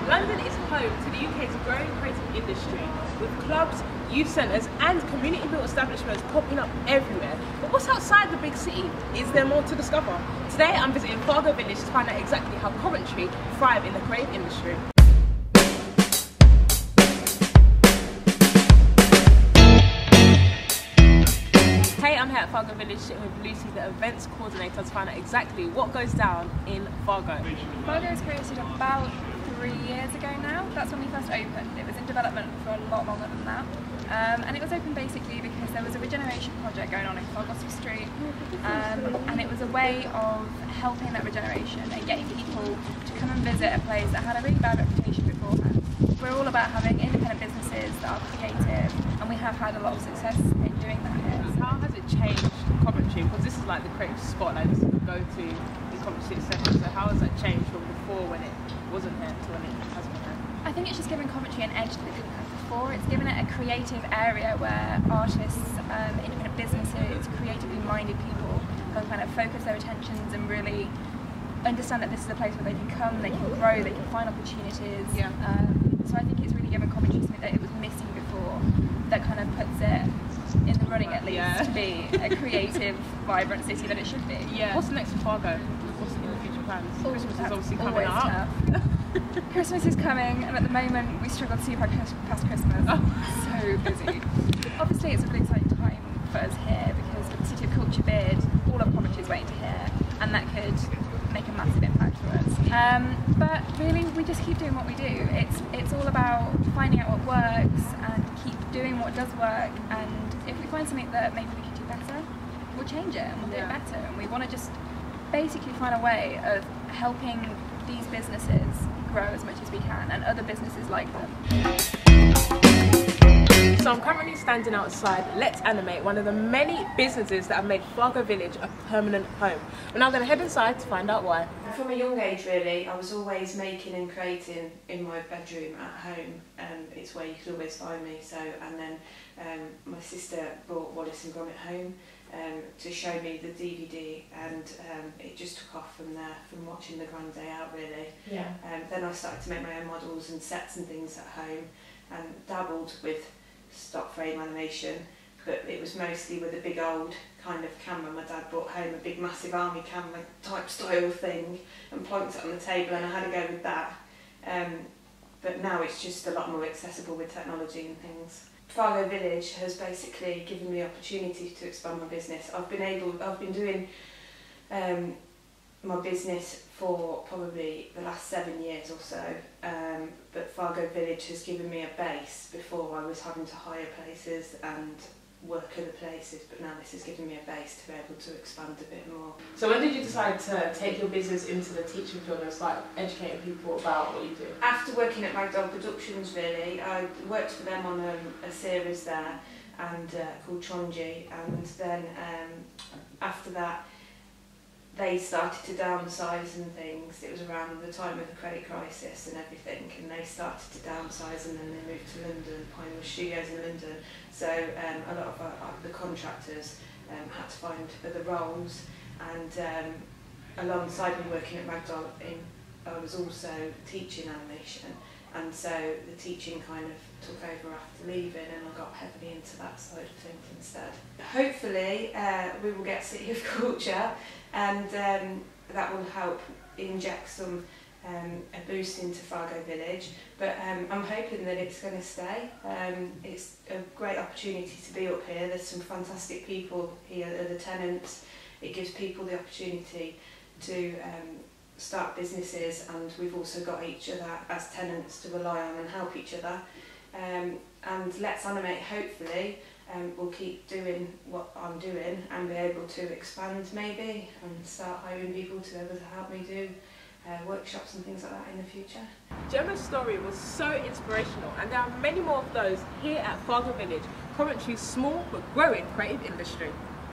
London is home to the UK's growing creative industry, with clubs, youth centres and community-built establishments popping up everywhere. But what's outside the big city? Is there more to discover? Today I'm visiting Fargo Village to find out exactly how Coventry thrive in the creative industry. Hey, I'm here at Fargo Village sitting with Lucy, the events coordinator, to find out exactly what goes down in Fargo. Fargo was created about 3 years ago now. That's when we first opened. It was in development for a lot longer than that. And it was opened basically because there was a regeneration project going on in Fargossip Street, and it was a way of helping that regeneration and getting people to come and visit a place that had a really bad reputation beforehand. We're all about having independent businesses that are creative, and we have had a lot of success in doing that here. How has it changed Coventry? Because this is like the creative spot, like this is the go-to in Coventry City Centre. So how has that changed from before when it wasn't here to when it has been here? I think it's just given Coventry an edge that it didn't have before. It's given it a creative area where artists, independent businesses, creatively minded people can kind of focus their attentions and really understand that this is a place where they can come, they can grow, they can find opportunities. Yeah. So I think it's really given Coventry something that it was missing before, that kind of puts it in the running at least to be a creative, vibrant city that it should be. Yeah. What's next for Fargo? What's in the future plans? Christmas is obviously coming Always up. Tough. Christmas is coming, and at the moment we struggle to see past Christmas. So busy. Obviously it's a really exciting time for us here because with the City of Culture bid, all of Coventry is waiting to hear, and that could make a massive impact for us. But really we just keep doing what we do. It's all about finding out what works and keep doing what does work, and if we find something that maybe we could do better, we'll change it and we'll do it better. And we want to just basically find a way of helping these businesses grow as much as we can, and other businesses like them. So I'm currently standing outside Let's Animate, one of the many businesses that have made Fargo Village a permanent home. We're now going to head inside to find out why. From a young age really, I was always making and creating in my bedroom at home. It's where you could always find me. And then my sister brought Wallace and Gromit home to show me the DVD, and it just took off from there, from watching the Grand Day Out really. Yeah. Then I started to make my own models and sets and things at home, and dabbled with stock frame animation, but it was mostly with a big old kind of camera. My dad brought home a big massive army camera type style thing and plonked it on the table, and I had to go with that. But now it's just a lot more accessible with technology and things. Fargo Village has basically given me the opportunity to expand my business. I've been doing my business for probably the last 7 years or so, but Fargo Village has given me a base. Before I was having to hire places and work other places, but now this has given me a base to be able to expand a bit more. So when did you decide to take your business into the teaching field and start educating people about what you do? After working at Magdal Productions really, I worked for them on a series there and called Tronji, and then after that they started to downsize and things. It was around the time of the credit crisis and everything, and they started to downsize, and then they moved to London, Pinewood Studios in London. So a lot of the contractors had to find other roles, and alongside me working at Magdal, I was also teaching animation, and so the teaching kind of took over after leaving, and I got heavily into that side of things instead. Hopefully we will get City of Culture, and that will help inject some a boost into Fargo Village, but I'm hoping that it's going to stay. It's a great opportunity to be up here. There's some fantastic people here, the tenants. It gives people the opportunity to start businesses, and we've also got each other as tenants to rely on and help each other. And Let's Animate hopefully will keep doing what I'm doing and be able to expand maybe and start hiring people to be able to help me do workshops and things like that in the future. Gemma's story was so inspirational, and there are many more of those here at Fargo Village, Coventry's small but growing creative industry.